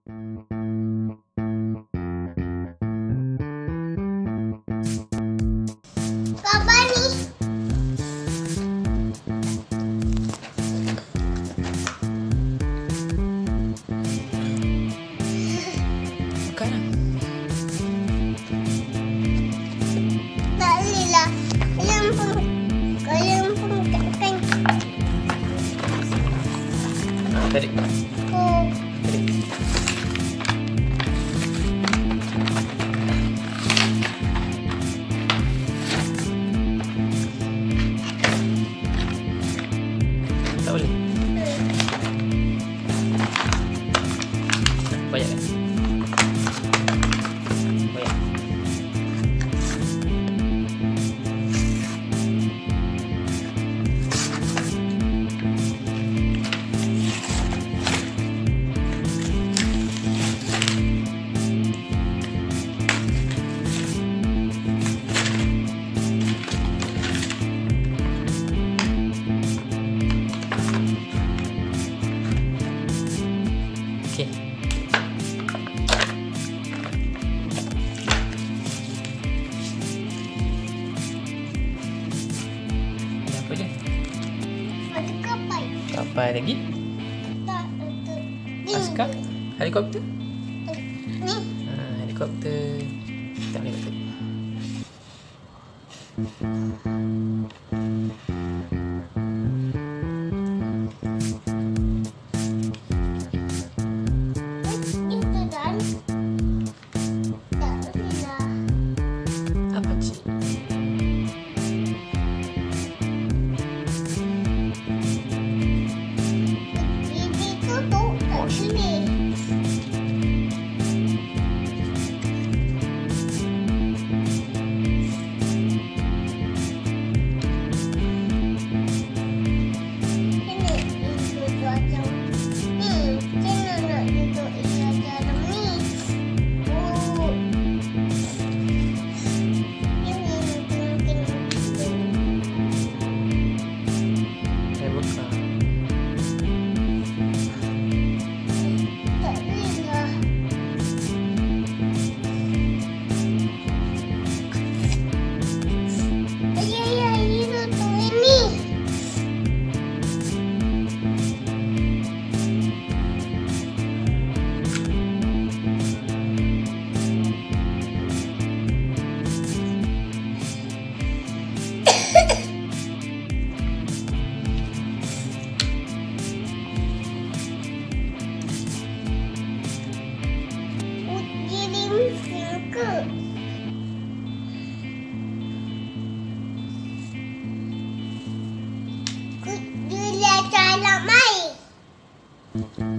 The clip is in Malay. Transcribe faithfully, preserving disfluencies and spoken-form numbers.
Apa ni? Makan lah. Tak boleh lah. Kalian pun, kalian pun kan. Tarik. Oh. Tarik. Tak boleh. Banyak kan? Banyak. Okey. Ada apa je? Ada kapal. Kapal lagi? Tak ada. Ni. Askar? Helikopter? Ni. Ha, helikopter. Tak boleh helikopter. Itu dan. Tak boleh lah. Apa cik? Ini tutup. Tak boleh. Ini itu macam ni. Kena nak duduk ia dalam ni. Oh. Ini mungkin Saya buka. tak boleh lah. Ayah, ayah, ini tutup ini. Kirim ke? Ku dia cara main.